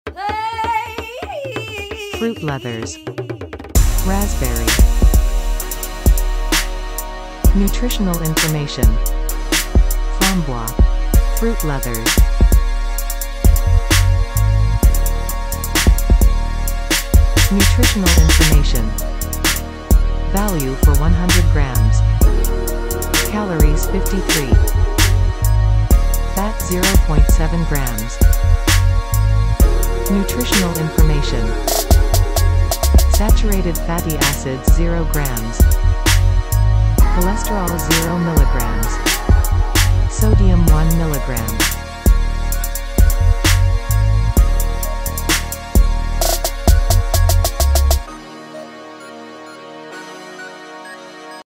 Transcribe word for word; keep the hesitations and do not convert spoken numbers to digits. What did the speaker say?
Fruit leathers. Raspberry. Nutritional information. Framboise. Fruit leathers. Nutritional information. Value for one hundred grams. Calories fifty-three. Fat zero point seven grams. Nutritional information. Saturated fatty acids zero grams. Cholesterol zero milligrams.